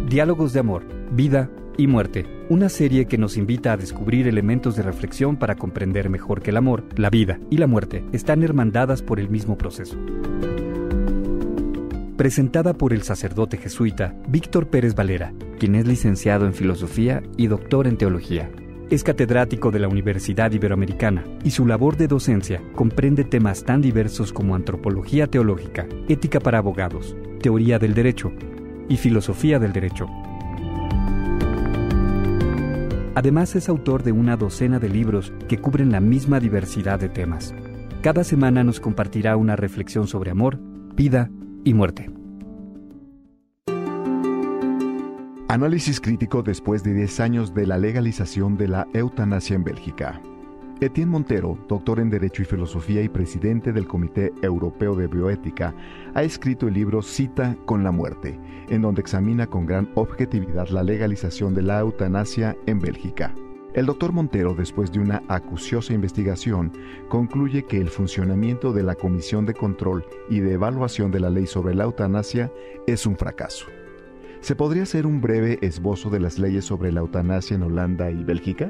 Diálogos de amor, vida y muerte. Una serie que nos invita a descubrir elementos de reflexión para comprender mejor que el amor, la vida y la muerte están hermandadas por el mismo proceso. Presentada por el sacerdote jesuita Víctor Pérez Valera, quien es licenciado en Filosofía y doctor en Teología. Es catedrático de la Universidad Iberoamericana y su labor de docencia comprende temas tan diversos como antropología teológica, ética para abogados, teoría del derecho y filosofía del derecho. Además es autor de una docena de libros que cubren la misma diversidad de temas. Cada semana nos compartirá una reflexión sobre amor, vida y muerte. Análisis crítico después de 10 años de la legalización de la eutanasia en Bélgica. Etienne Montero, doctor en Derecho y Filosofía y presidente del Comité Europeo de Bioética, ha escrito el libro Cita con la muerte, en donde examina con gran objetividad la legalización de la eutanasia en Bélgica. El doctor Montero, después de una acuciosa investigación, concluye que el funcionamiento de la Comisión de Control y de Evaluación de la Ley sobre la Eutanasia es un fracaso. ¿Se podría hacer un breve esbozo de las leyes sobre la eutanasia en Holanda y Bélgica?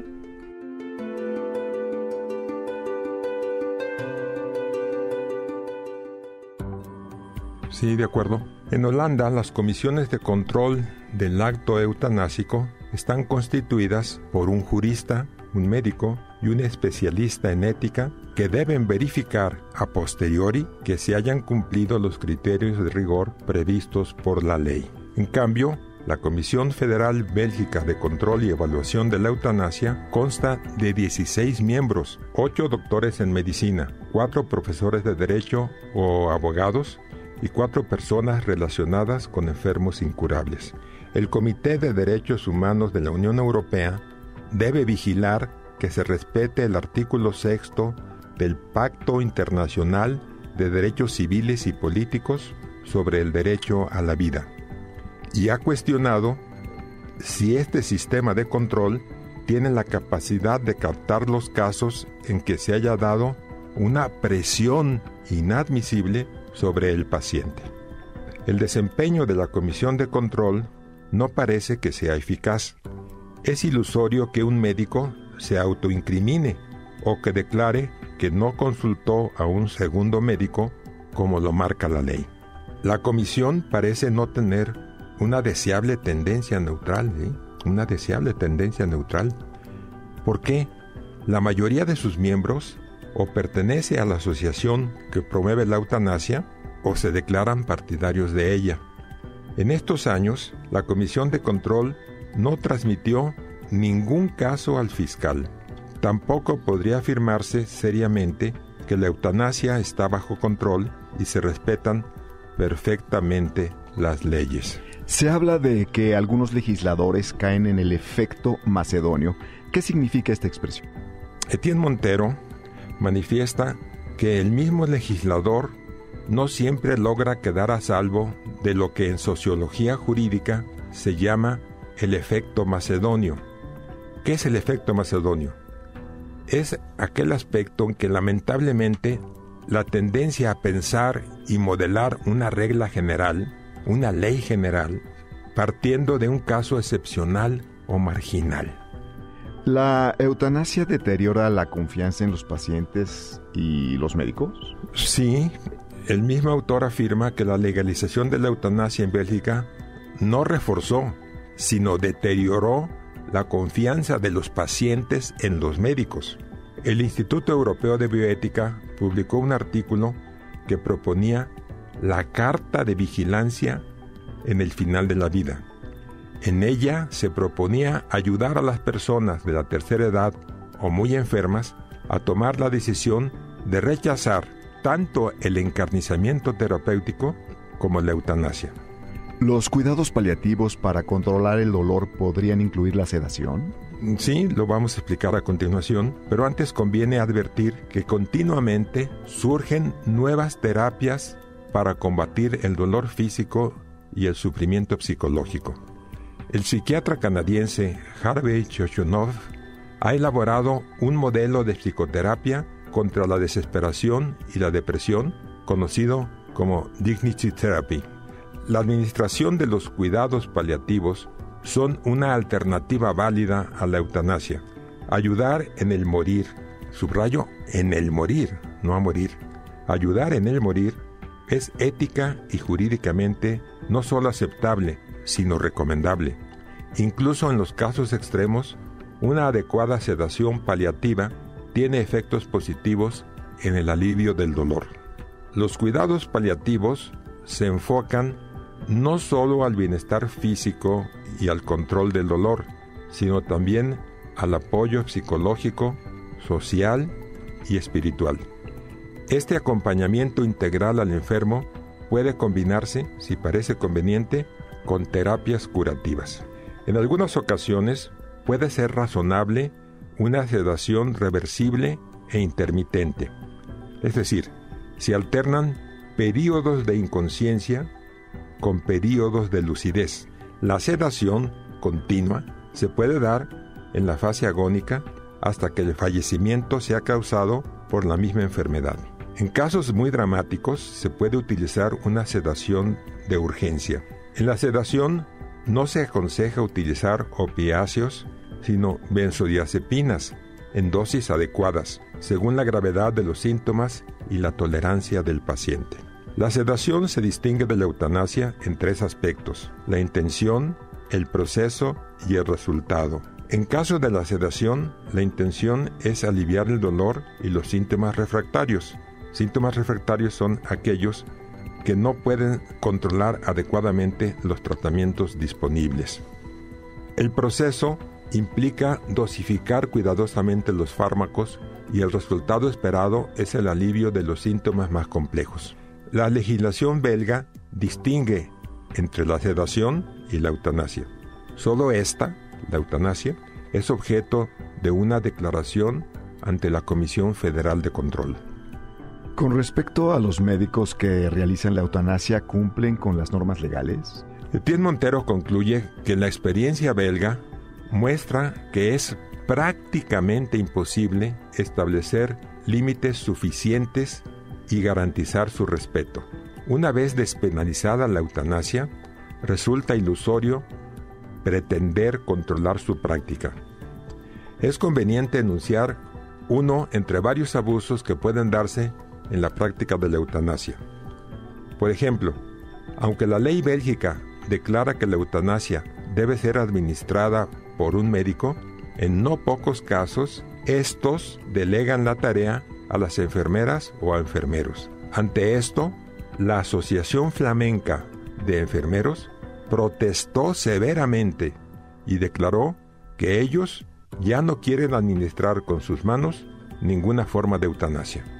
Sí, de acuerdo. En Holanda, las comisiones de control del acto eutanásico están constituidas por un jurista, un médico y un especialista en ética que deben verificar a posteriori que se hayan cumplido los criterios de rigor previstos por la ley. En cambio, la Comisión Federal Bélgica de Control y Evaluación de la Eutanasia consta de 16 miembros, 8 doctores en medicina, 4 profesores de derecho o abogados y 4 personas relacionadas con enfermos incurables. El Comité de Derechos Humanos de la Unión Europea debe vigilar que se respete el artículo 6 del Pacto Internacional de Derechos Civiles y Políticos sobre el derecho a la vida, y ha cuestionado si este sistema de control tiene la capacidad de captar los casos en que se haya dado una presión inadmisible sobre el paciente. El desempeño de la Comisión de Control no parece que sea eficaz. Es ilusorio que un médico se autoincrimine o que declare que no consultó a un segundo médico como lo marca la ley. La comisión parece no tener una deseable tendencia neutral, una deseable tendencia neutral. ¿Por qué? La mayoría de sus miembros o pertenece a la asociación que promueve la eutanasia o se declaran partidarios de ella. En estos años, la Comisión de Control no transmitió ningún caso al fiscal. Tampoco podría afirmarse seriamente que la eutanasia está bajo control y se respetan perfectamente las leyes. Se habla de que algunos legisladores caen en el efecto macedonio. ¿Qué significa esta expresión? Etienne Montero manifiesta que el mismo legislador no siempre logra quedar a salvo de lo que en sociología jurídica se llama el efecto macedonio. ¿Qué es el efecto macedonio? Es aquel aspecto en que lamentablemente la tendencia a pensar y modelar una regla general, una ley general, partiendo de un caso excepcional o marginal. ¿La eutanasia deteriora la confianza en los pacientes y los médicos? Sí, el mismo autor afirma que la legalización de la eutanasia en Bélgica no reforzó, sino deterioró la confianza de los pacientes en los médicos. El Instituto Europeo de Bioética publicó un artículo que proponía la Carta de Vigilancia en el final de la vida. En ella se proponía ayudar a las personas de la tercera edad o muy enfermas a tomar la decisión de rechazar tanto el encarnizamiento terapéutico como la eutanasia. ¿Los cuidados paliativos para controlar el dolor podrían incluir la sedación? Sí, lo vamos a explicar a continuación, pero antes conviene advertir que continuamente surgen nuevas terapias para combatir el dolor físico y el sufrimiento psicológico. El psiquiatra canadiense Harvey Chochinov ha elaborado un modelo de psicoterapia contra la desesperación y la depresión, conocido como Dignity Therapy. La administración de los cuidados paliativos son una alternativa válida a la eutanasia. Ayudar en el morir, subrayo, en el morir, no a morir. Ayudar en el morir es ética y jurídicamente no solo aceptable, sino recomendable. Incluso en los casos extremos, una adecuada sedación paliativa tiene efectos positivos en el alivio del dolor. Los cuidados paliativos se enfocan no solo al bienestar físico y al control del dolor, sino también al apoyo psicológico, social y espiritual. Este acompañamiento integral al enfermo puede combinarse, si parece conveniente, con terapias curativas. En algunas ocasiones puede ser razonable una sedación reversible e intermitente, es decir, se alternan períodos de inconsciencia con períodos de lucidez. La sedación continua se puede dar en la fase agónica hasta que el fallecimiento sea causado por la misma enfermedad. En casos muy dramáticos se puede utilizar una sedación de urgencia. En la sedación no se aconseja utilizar opiáceos, sino benzodiazepinas en dosis adecuadas, según la gravedad de los síntomas y la tolerancia del paciente. La sedación se distingue de la eutanasia en 3 aspectos: la intención, el proceso y el resultado. En caso de la sedación, la intención es aliviar el dolor y los síntomas refractarios. Síntomas refractarios son aquellos que no pueden controlar adecuadamente los tratamientos disponibles. El proceso implica dosificar cuidadosamente los fármacos y el resultado esperado es el alivio de los síntomas más complejos. La legislación belga distingue entre la sedación y la eutanasia. Solo esta, la eutanasia, es objeto de una declaración ante la Comisión Federal de Control. Con respecto a los médicos que realizan la eutanasia, ¿cumplen con las normas legales? Etienne Montero concluye que la experiencia belga muestra que es prácticamente imposible establecer límites suficientes y garantizar su respeto. Una vez despenalizada la eutanasia, resulta ilusorio pretender controlar su práctica. Es conveniente enunciar uno entre varios abusos que pueden darse en la práctica de la eutanasia. Por ejemplo, aunque la ley bélgica declara que la eutanasia debe ser administrada por un médico, en no pocos casos, estos delegan la tarea a las enfermeras o a enfermeros. Ante esto, la Asociación Flamenca de Enfermeros protestó severamente y declaró que ellos ya no quieren administrar con sus manos ninguna forma de eutanasia.